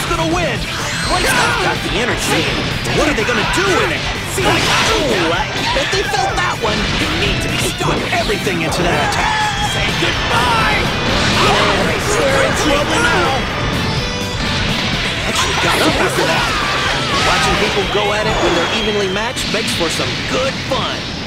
gonna win? Clayton's got the energy. What are they gonna do with it? Ooh, I bet they felt that one. You need to be put everything into that attack. Say goodbye. We're in trouble now. Actually got up after that. Watching people go at it when they're evenly matched makes for some good fun.